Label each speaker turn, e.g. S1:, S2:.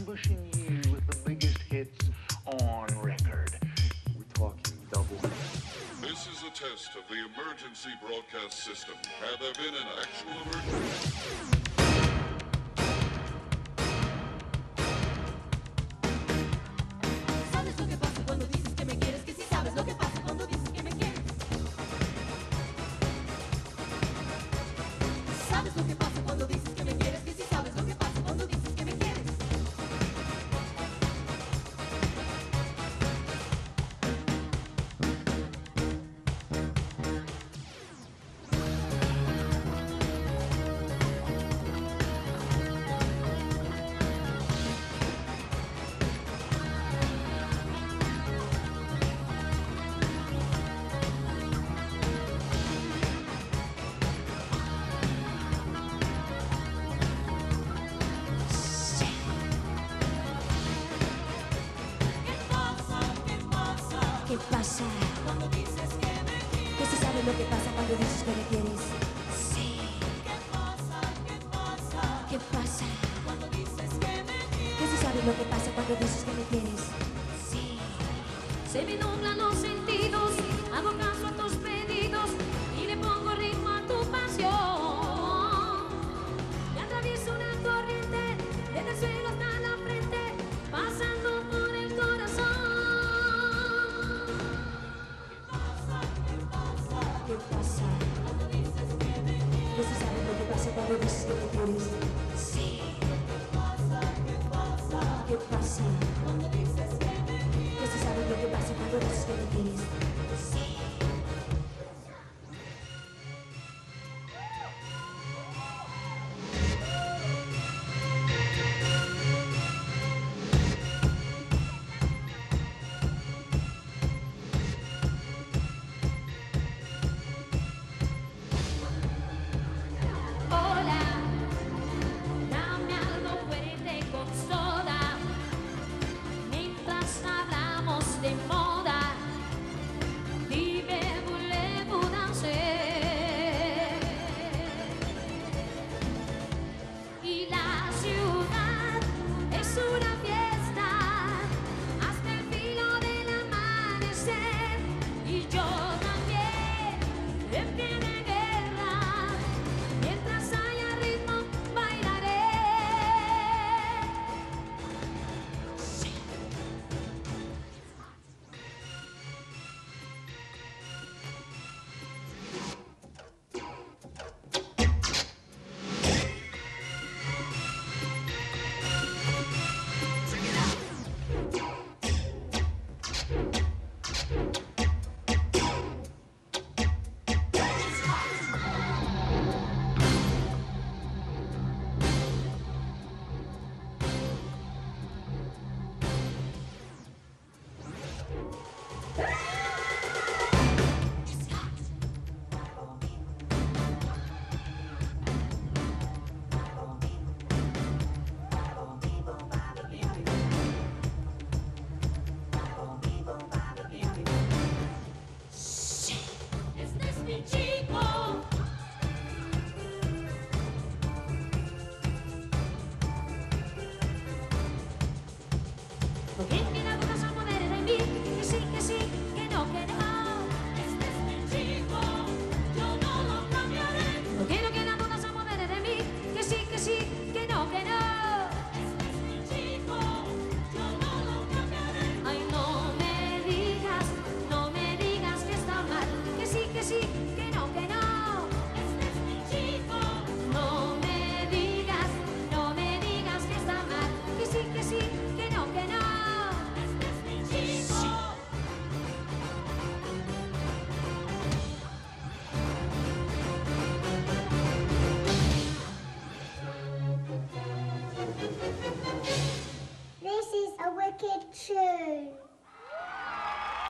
S1: pushing you with the biggest hits on record.
S2: We're talking double.
S3: This is a test of the emergency broadcast system. Have there been an actual emergency?
S4: ¿Sabes lo que pasa cuando dices que me quieres? Que si sabes lo que pasa cuando dices que me quieres. ¿Sabes lo que pasa cuando dices que me quieres? Que si sabes lo que pasa cuando dices que me quieres.
S5: ¿Qué pasa?
S4: Cuando dices que me quieres.
S5: ¿Qué si sabes lo que pasa cuando dices que me quieres? Sí.
S4: ¿Qué pasa? ¿Qué pasa?
S5: ¿Qué pasa?
S4: Cuando dices que me quieres.
S5: ¿Qué si sabes lo que pasa cuando dices que me quieres? Sí.
S6: Se me nublan los sentidos, hago caso a tus pedidos y le pongo ritmo a tu pasión. Me atravieso una corriente, desde el suelo hasta la frente, pasando por el corazón.
S5: ¿Qué pasa?
S4: Cuando dices que me quieres.
S5: ¿Qué si sabes lo que pasa cuando dices que me quieres? Sí. ¿Qué pasa?
S4: Cuando dices que me quieres.
S5: ¿Qué si sabes lo que pasa cuando dices que me quieres? Sí.
S6: Hola, dame algo fuerte con soda, mientras hablamos de moda. Dime, voulez-vous danser? Y la ciudad es una fiesta hasta el filo del amanecer. Y yo también en pie de guerra, mientras haya ritmo bailaré.